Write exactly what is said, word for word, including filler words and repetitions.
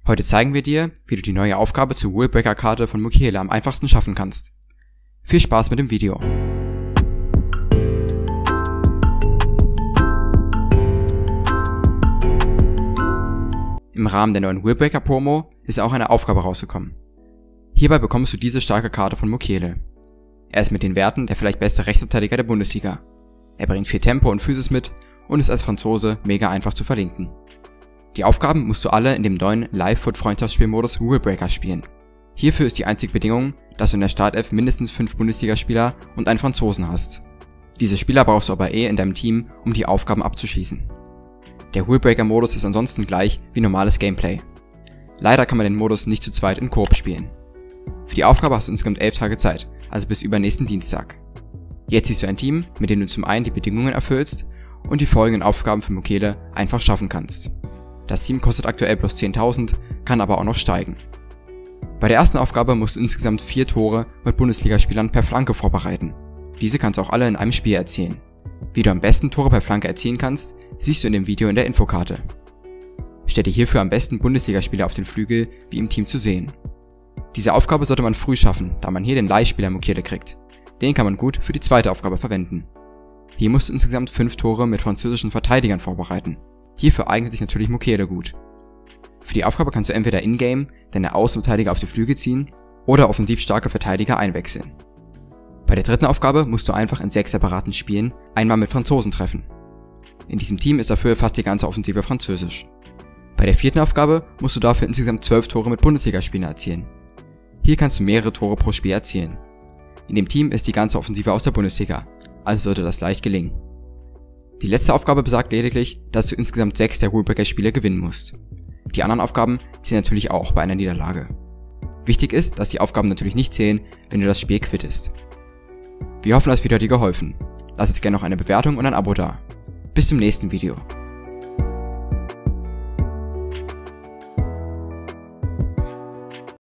Heute zeigen wir dir, wie du die neue Aufgabe zur Rule Breaker Karte von Mukiele am einfachsten schaffen kannst. Viel Spaß mit dem Video! Im Rahmen der neuen Rule Breaker Promo ist auch eine Aufgabe rausgekommen. Hierbei bekommst du diese starke Karte von Mukiele. Er ist mit den Werten der vielleicht beste Rechtsverteidiger der Bundesliga. Er bringt viel Tempo und Physis mit und ist als Franzose mega einfach zu verlinken. Die Aufgaben musst du alle in dem neuen Live-Foot-Freundschaftsspielmodus Rule Breaker spielen. Hierfür ist die einzige Bedingung, dass du in der Startelf mindestens fünf Bundesligaspieler und einen Franzosen hast. Diese Spieler brauchst du aber eh in deinem Team, um die Aufgaben abzuschließen. Der Rule Breaker Modus ist ansonsten gleich wie normales Gameplay. Leider kann man den Modus nicht zu zweit in Koop spielen. Für die Aufgabe hast du insgesamt elf Tage Zeit, also bis übernächsten Dienstag. Jetzt siehst du ein Team, mit dem du zum einen die Bedingungen erfüllst und die folgenden Aufgaben für Mukiele einfach schaffen kannst. Das Team kostet aktuell bloß zehntausend, kann aber auch noch steigen. Bei der ersten Aufgabe musst du insgesamt vier Tore mit Bundesligaspielern per Flanke vorbereiten. Diese kannst du auch alle in einem Spiel erzielen. Wie du am besten Tore per Flanke erzielen kannst, siehst du in dem Video in der Infokarte. Stell dir hierfür am besten Bundesligaspieler auf den Flügel, wie im Team zu sehen. Diese Aufgabe sollte man früh schaffen, da man hier den Leihspieler Mukiele kriegt. Den kann man gut für die zweite Aufgabe verwenden. Hier musst du insgesamt fünf Tore mit französischen Verteidigern vorbereiten. Hierfür eignet sich natürlich Mukiele gut. Für die Aufgabe kannst du entweder in-game deine Außenverteidiger auf die Flügel ziehen oder offensiv starke Verteidiger einwechseln. Bei der dritten Aufgabe musst du einfach in sechs separaten Spielen einmal mit Franzosen treffen. In diesem Team ist dafür fast die ganze Offensive französisch. Bei der vierten Aufgabe musst du dafür insgesamt zwölf Tore mit Bundesligaspielern erzielen. Hier kannst du mehrere Tore pro Spiel erzielen. In dem Team ist die ganze Offensive aus der Bundesliga, also sollte das leicht gelingen. Die letzte Aufgabe besagt lediglich, dass du insgesamt sechs der Rule Breaker Spiele gewinnen musst. Die anderen Aufgaben zählen natürlich auch bei einer Niederlage. Wichtig ist, dass die Aufgaben natürlich nicht zählen, wenn du das Spiel quittest. Wir hoffen, das Video hat dir geholfen. Lass uns gerne noch eine Bewertung und ein Abo da. Bis zum nächsten Video.